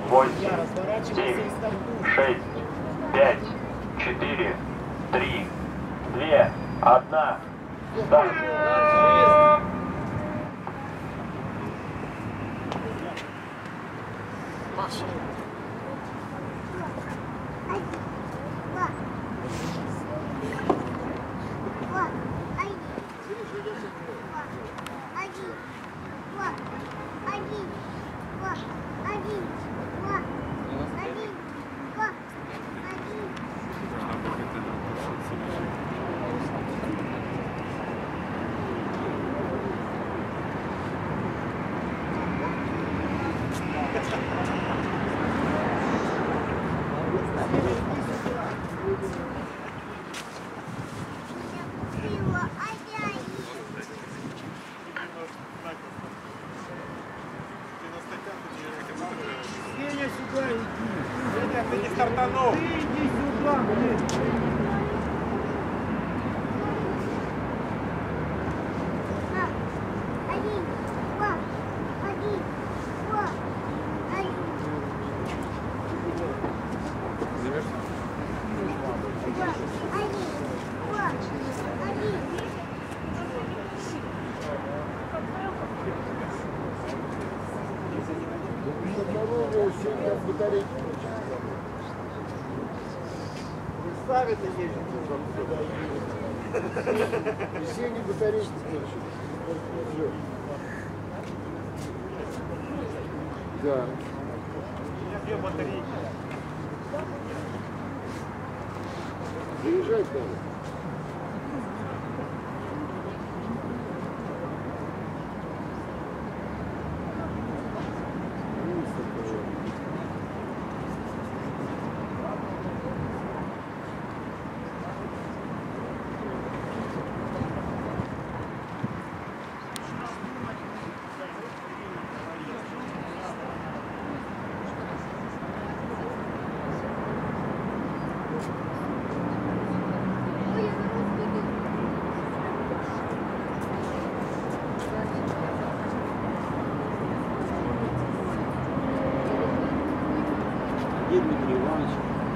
8, 7, 6, 5, 4, 3, 2, 1. Старт. Сюда иди. Нет, ты не стартанул. Ты иди сюда, блин. Ставит и едет. Весенний батарейки включили. Да. Две батарейки. Заезжай там. Дмитрий Иванович.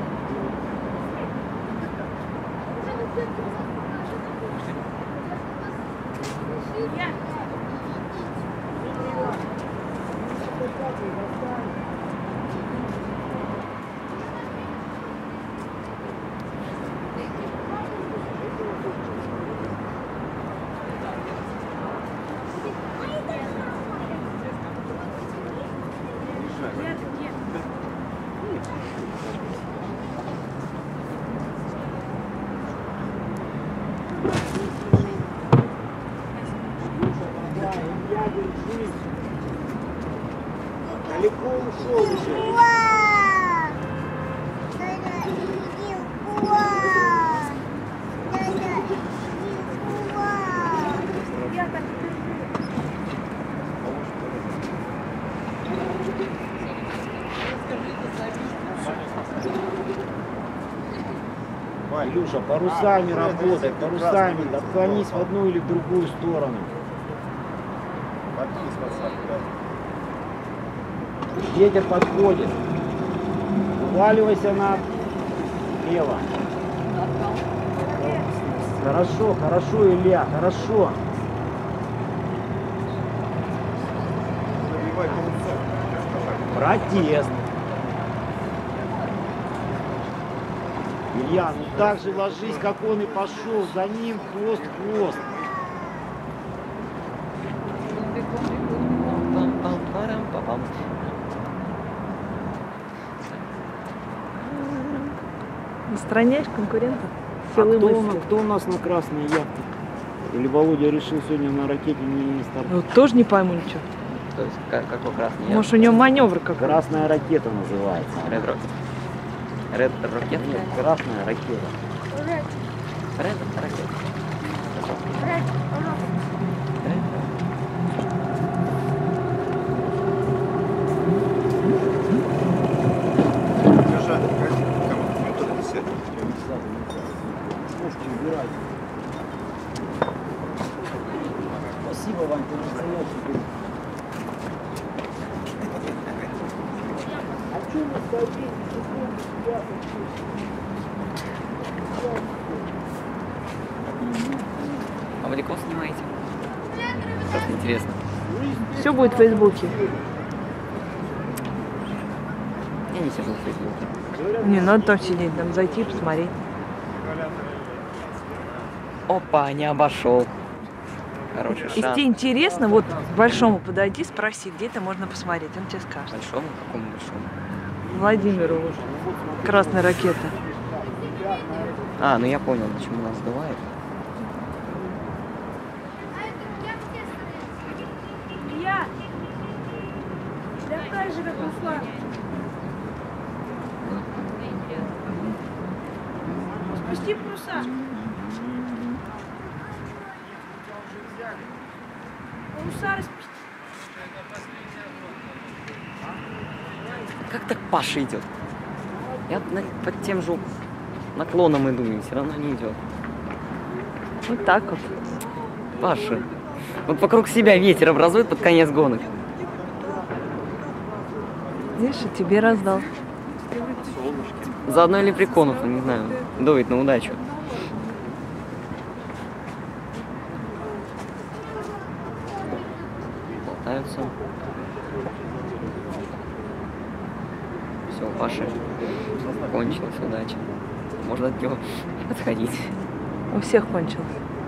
Далеко ушел уже. Илюша, парусами работай, парусами, отклонись в одну или в другую сторону. Ветер подходит. Уваливайся налево. Хорошо, хорошо, Илья, хорошо. Протест. Илья, ну так же ложись, как он и пошел. За ним хвост в хвост. Устраняешь конкурентов? Кто у нас на красной яхте? Или Володя решил сегодня на ракете не стартовать? Вот тоже не пойму ничего. То есть какой красный яхта? Может, у него маневр какой-то? Красная ракета называется. Red Rocket. Red Rocket? Нет, красная ракета. Red Rocket. Спасибо вам, ты настоящий. А вы далеко снимаете? Просто интересно. Все будет в Фейсбуке. Я не сижу в Фейсбуке. Не надо там сидеть, там зайти и посмотреть. Опа, не обошел. Хороший Если шанс. тебе интересно, вот к большому подойди, спроси, где это можно посмотреть, он тебе скажет. Большому? Какому большому? Владимиру, вот, красная ракета. А, ну я понял, почему нас сдувает. Я. Такая же, как Руслан. Спусти паруса. Паруса распусти. Как так Паша идет? Я под тем же наклоном иду, и все равно не идет. Вот так вот. Паша. Вот вокруг себя ветер образует под конец гонок. Видишь, и тебе раздал. Заодно или приконов, не знаю. Дует на удачу. Болтаются. Все, у Паши кончилась удача. Можно от него отходить. У всех кончилось.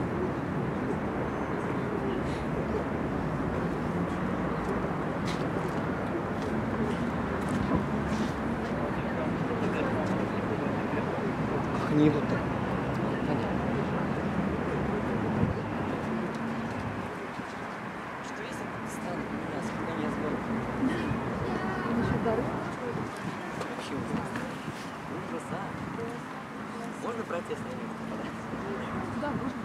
Ах, не идут-то. Что если станут меня с конец гонок? Вообще ужасно. Ужаса. Можно протест на них? Да, можно.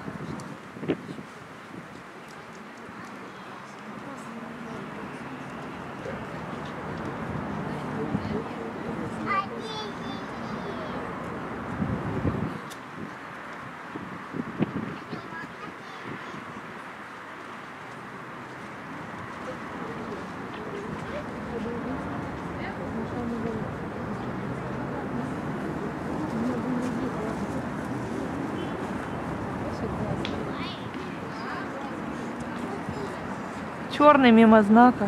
Черный мимо знака.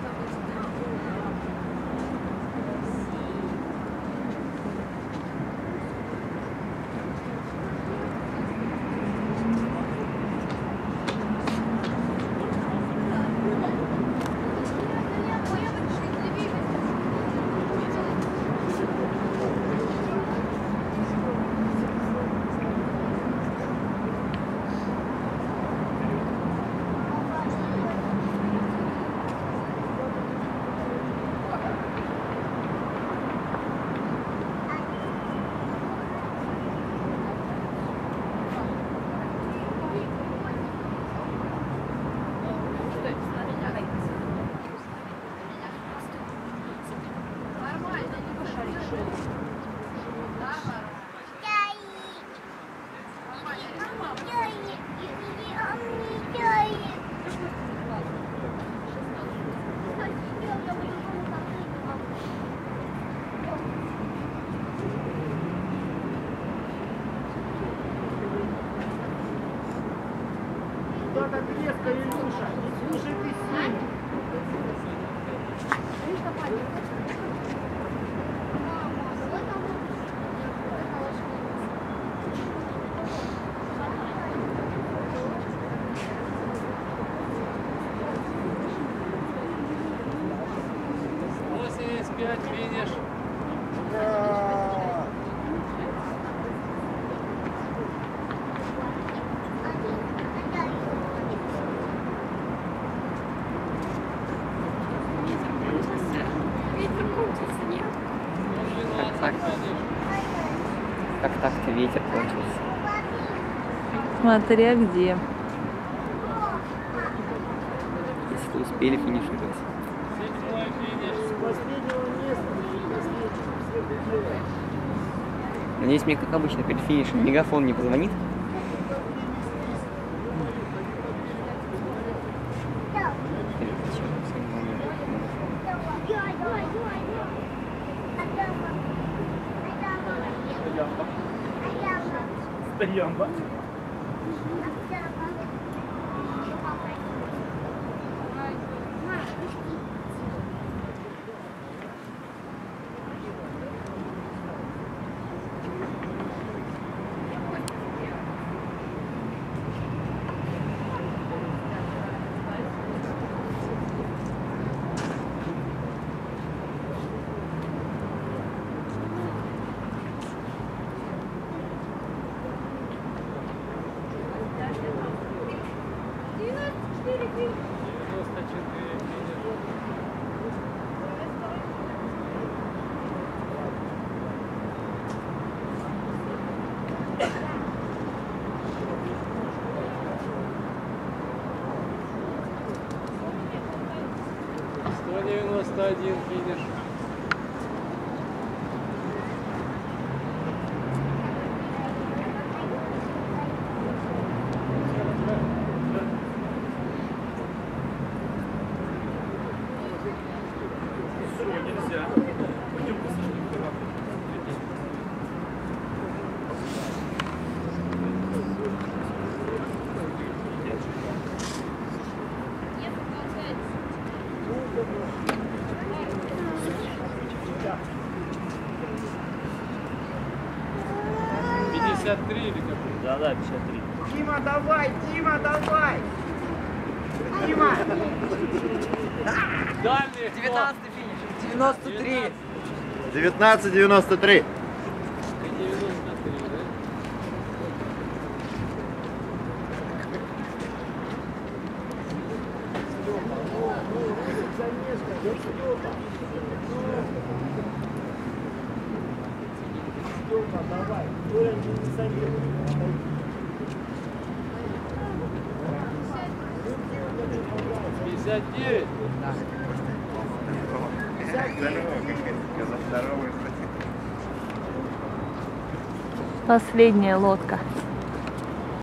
Куда так резко, Илюша? Не слушай ты сильно. Финиш. Ура! Как так? Как так-то ветер кончился? Смотря где. Если успели финишировать. С последнего места до последнего все доделали. Надеюсь, мне, как обычно, перед финишем мегафон не позвонит. Встаем, да? Один финиш. Нельзя. Пойдем посмотрим. Или как? Да, 53. Дима, давай! Дима, давай! Дима! Дальний 19-й финиш. 93. 19:93. 93, да? Степа, давай! Коля, не советуй. 59. Последняя лодка.